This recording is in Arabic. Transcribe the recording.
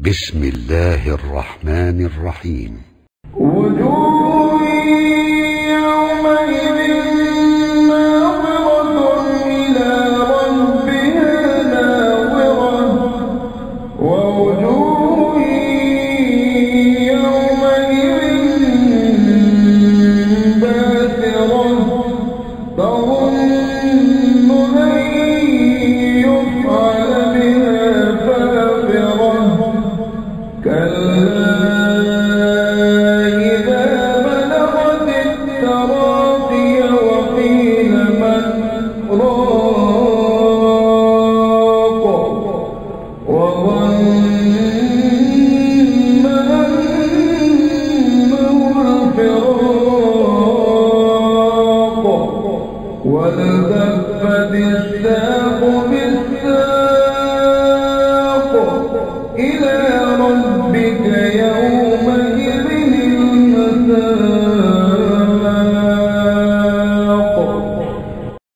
بسم الله الرحمن الرحيم. وجوه يومئذ ناظرة إلى ربها ناظرة ووجوه يومئذ باسرة تظن أن يفعل بها فاقرة كلا إذا بلغت التراقي وقيل من راق وظن أنه الفراق والتفت الساق بالساق إلى ربك يوم